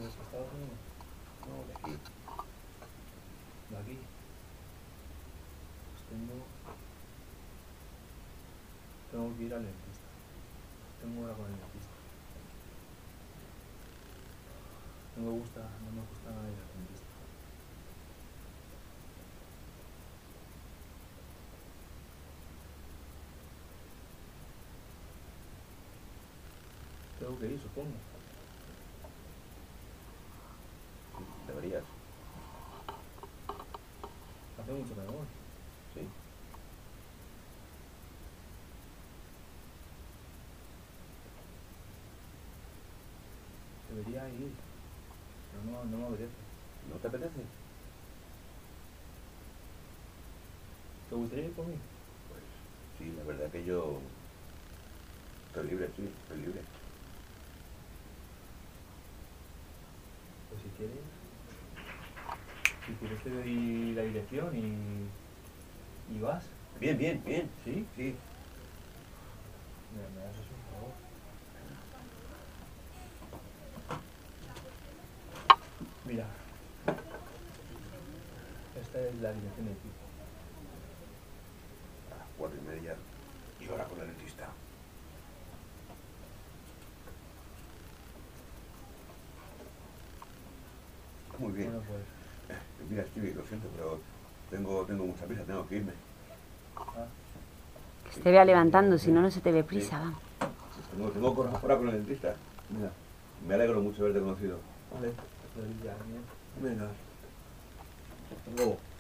¿Dónde es Estados Unidos? No, de aquí. De aquí. Pues tengo que ir al dentista. Tengo hora con el dentista. No me gusta nada ir al dentista. Tengo que ir, supongo. Deberías. Hace mucho calor. Sí. Debería ir, pero no me apetece. ¿No te apetece? ¿Te gustaría ir conmigo? Pues sí, la verdad que yo estoy libre, sí, estoy libre. Pues si quieres te doy la dirección y vas. Bien, bien, bien. ¿Sí? Sí. Me haces un favor. Mira, esta es la dirección de Pico. A las 4:30 y ahora con el dentista. Muy bien. Bueno, pues. Mira, Stevie, lo siento, pero tengo mucha prisa, tengo que irme. Ah, Que te vea levantando, si no, no se te ve prisa, vamos. Tengo hora con el dentista. Mira, me alegro mucho de haberte conocido. vale, feliz día, bien. Venga. Hasta luego.